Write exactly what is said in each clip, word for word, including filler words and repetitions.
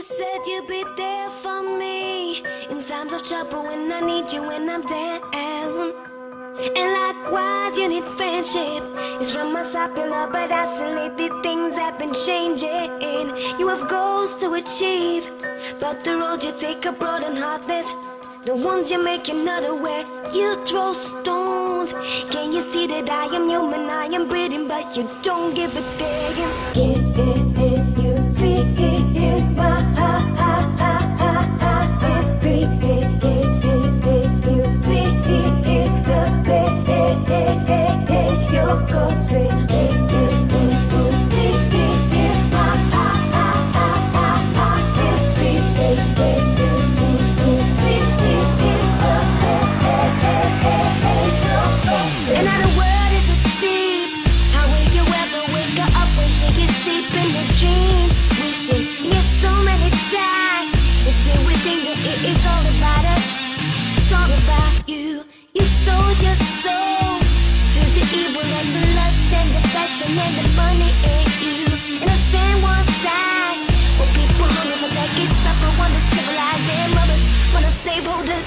said you'd be there for me in times of trouble when I need you, when I'm down. And likewise, you need friendship. It's from my side, pillar, but isolated things have been changing. You have goals to achieve, but the road you take are broad and heartless. The ones you make, you're not aware. You throw stones. Can you see that I am human, I am breathing, but you don't give a damn? Can you feel my heart? It's beating. You feel the pain you're causing. It's all about us, it's all about you. You sold your soul to the evil and the lust and the fashion and the money ain't you. And I stand one side for people hungry for decades, suffer, wanna civilize their mothers, wanna slaveholders.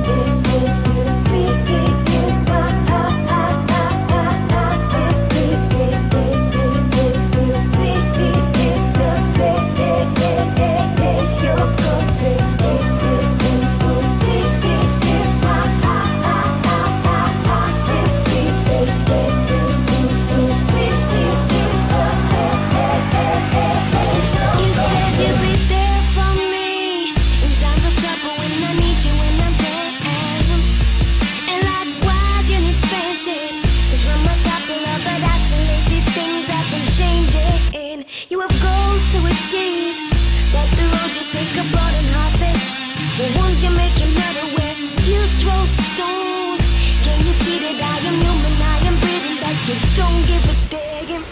You have goals to achieve, but the road you take are broad and heartless. The ones you make, you're not aware. You throw stones. Can you see that I am human, I am breathing, but you don't give a damn?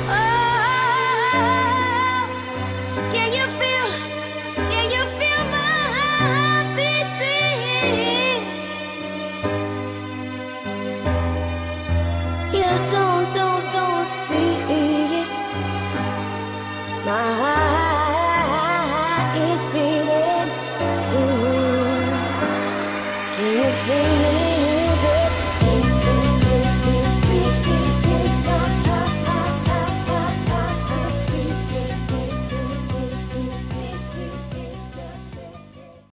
Oh, can you feel, can you feel my heart beating? You don't, don't, don't see it. My heart is beating. Ooh, can you feel?